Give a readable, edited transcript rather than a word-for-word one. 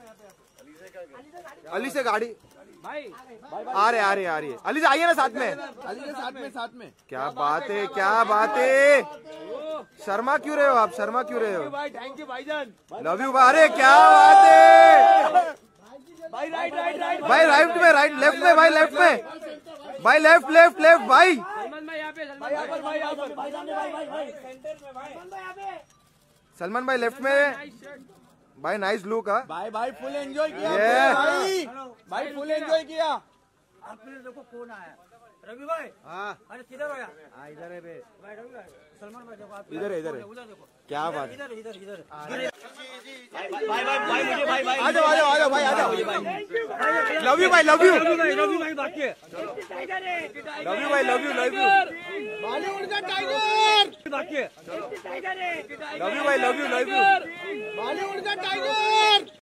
अली से गाड़ी आ रहे है। अली से आइए ना साथ में। अली के साथ में। क्या बात है। शर्मा क्यों रहे हो आप? भाई थैंक यू भाईजान। Love you. अरे क्या बात है भाई। राइट भाई, लेफ्ट में भाई, लेफ्ट में भाई, लेफ्ट भाई। सलमान भाई लेफ्ट में भाई। Nice look. भाई फुल एंजॉय किया भाई फुल एंजॉय किया। आपने देखो कौन आया? रवि भाई। हाँ अरे किधर भैया? इधर है बे। भाई रवि भाई, सलमान भाई देखो आप इधर है। उधर देखो। क्या बात। इधर भाई आ जाओ भाई आ जाओ। लव यू भाई, लव यू। रवि भाई बाकी है। लव यू भाई, लव यू। बॉलीवुड का टाइगर बाकी है। लव यू भाई, लव यू। बॉलीवुड का टाइगर।